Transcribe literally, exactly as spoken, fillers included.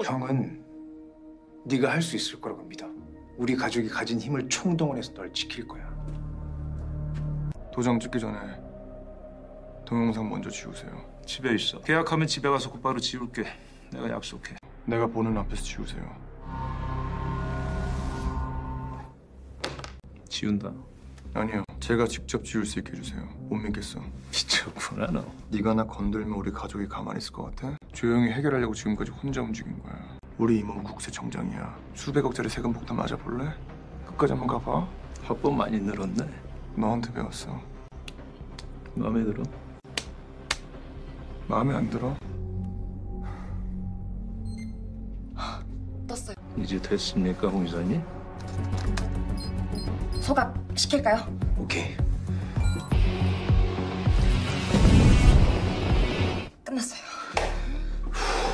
형은 네가 할 수 있을 거라고 믿어. 우리 가족이 가진 힘을 총동원해서 널 지킬 거야. 도장 찍기 전에 동영상 먼저 지우세요. 집에 있어. 계약하면 집에 가서 곧바로 지울게. 내가 약속해. 내가 보는 앞에서 지우세요. 지운다. 아니요. 제가 직접 지울 수 있게 해주세요. 못 믿겠어. 미쳤구나 너. 네가 나 건들면 우리 가족이 가만히 있을 것 같아? 조용히 해결하려고 지금까지 혼자 움직인 거야. 우리 이모는 국세청장이야. 수백억짜리 세금 폭탄 맞아볼래? 끝까지 한번 가봐. 화법 많이 늘었네. 너한테 배웠어. 마음에 들어? 마음에 안 들어? 떴어요. 이제 됐습니까, 홍 이사님? 소갑 시킬까요? 오케이. 끝났어요.